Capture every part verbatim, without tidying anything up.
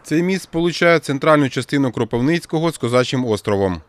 Цей міст сполучає центральну частину Кропивницького з Козачим островом.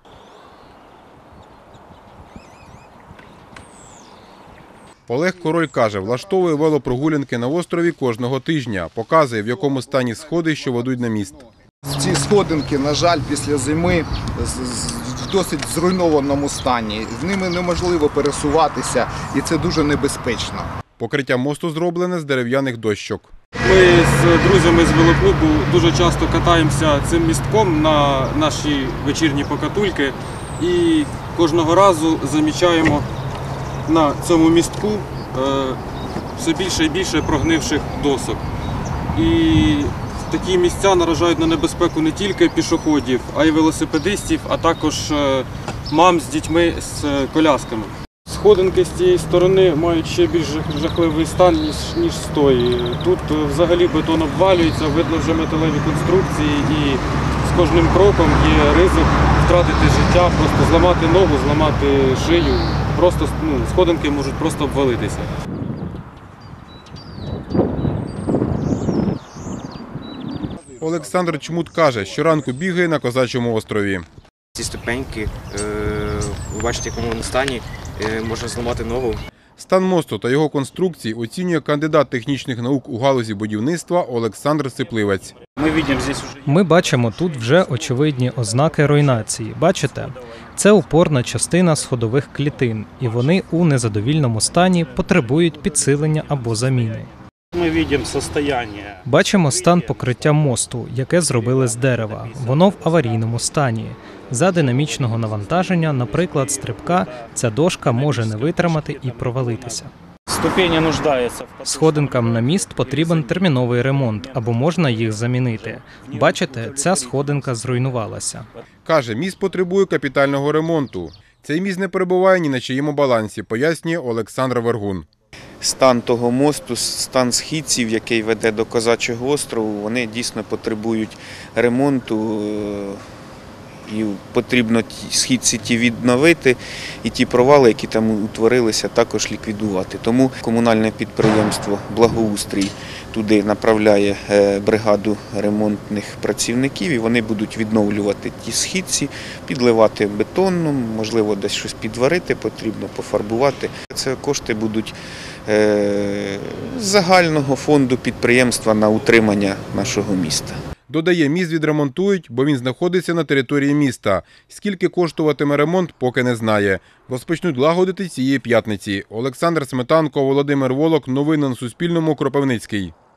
Олег Король каже, влаштовує велопрогулянки на острові кожного тижня. Показує, в якому стані сходи, що ведуть на міст. Ці сходинки, на жаль, після зими в досить зруйнованому стані. З ними неможливо пересуватися і це дуже небезпечно. Покриття мосту зроблене з дерев'яних дощок. Ми з друзями з велоклубу дуже часто катаємося цим містком на наші вечірні покатульки і кожного разу замічаємо на цьому містку все більше і більше прогнивших досок. І такі місця наражають на небезпеку не тільки пішоходів, а й велосипедистів, а також мам з дітьми з колясками. Сходинки з цієї сторони мають ще більш жахливий стан, ніж, ніж з тої. Тут взагалі бетон обвалюється, видно вже металеві конструкції і з кожним кроком є ризик втратити життя, просто зламати ногу, зламати шию. Просто, ну, сходинки можуть просто обвалитися. Олександр Чмут каже, щоранку бігає на Козачому острові. Ці ступеньки, ви бачите, в якому вони стані, можна зламати ногу. Стан мосту та його конструкції оцінює кандидат технічних наук у галузі будівництва Олександр Сипливець. Ми бачимо тут вже очевидні ознаки руйнації. Бачите? Це опорна частина сходових клітин, і вони у незадовільному стані потребують підсилення або заміни. Бачимо стан покриття мосту, яке зробили з дерева. Воно в аварійному стані. За динамічного навантаження, наприклад, стрибка, ця дошка може не витримати і провалитися. Сходинкам на міст потрібен терміновий ремонт, або можна їх замінити. Бачите, ця сходинка зруйнувалася. Каже, міст потребує капітального ремонту. Цей міст не перебуває ні на чиєму балансі, пояснює Олександр Вергун. Стан того мосту, стан східців, який веде до Козачого острову, вони дійсно потребують ремонту. І потрібно східці ті відновити, і ті провали, які там утворилися, також ліквідувати. Тому комунальне підприємство «Благоустрій» туди направляє бригаду ремонтних працівників, і вони будуть відновлювати ті східці, підливати бетонну, можливо, десь щось підварити, потрібно пофарбувати. Це кошти будуть з загального фонду підприємства на утримання нашого міста. Додає, міст відремонтують, бо він знаходиться на території міста. Скільки коштуватиме ремонт, поки не знає. Розпочнуть лагодити цієї п'ятниці. Олександр Сметанко, Володимир Волок. Новини на Суспільному. Кропивницький.